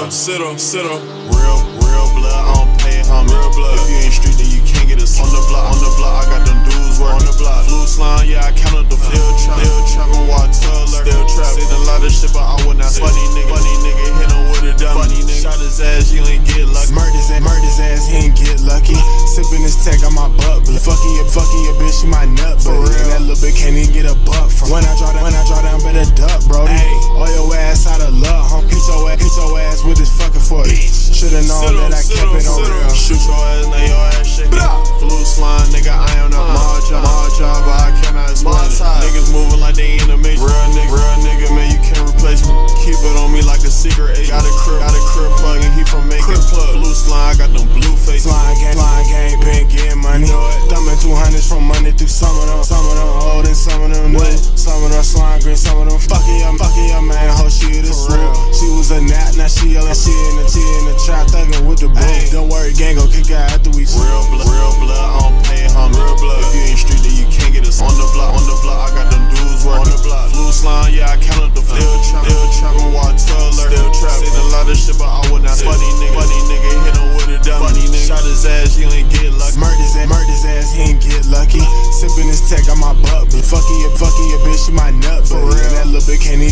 Slimesito. Real blood, I don't play, homie. Real blood. If you ain't street, then you can't get us on the block. On the block, I got them dudes working. On the block. Flu slime, yeah, I counted the still trapping, water alert. Still trapping. Said a lot of shit, but I would not. Funny nigga, hit him with a dummy. Funny nigga, shot his ass, you ain't get lucky. Murdered his ass, he ain't get lucky. Sipping this tech on my butt, but fucking your bitch, she my nut, but that little bitch can't even get a buck from. When I draw down, better duck, bro. Hey, all your ass out of luck, homie. Hit your ass with this fucking foot. Should've known that I kept it on real. Shoot your ass, now your ass shaking. Flu slime, nigga, I am not my job, but I cannot explain it. Niggas moving like they in the major. Real nigga, man, you can't replace me. Keep it on me like a secret agent. Got a crib plug and he from making plug. Flu slime, I got them blue faces. Flying gang, been getting money. Thumbing 200s from Monday through some of them old and some of them new. Some of them slime green, some of them fucking your man, ho, she this real. She was a nap, now she yelling, she in the trap, thugging with the boom. Don't worry, gang gon' kick her after we real blood, I don't play, homie. Real blood. If you ain't street, then you can't get us on the block. I got them dudes working. On the block. Flu slime, yeah, I counted the still trapping, water alert. Still trapping. Said a lot of shit, but I would not. Funny nigga, hit him with a dummy. Funny nigga, shot his ass, you ain't get lucky. Murdered his ass, he ain't get lucky. Sipping this tech on my butt, but fucking your bitch, she my nut, but that little bitch can't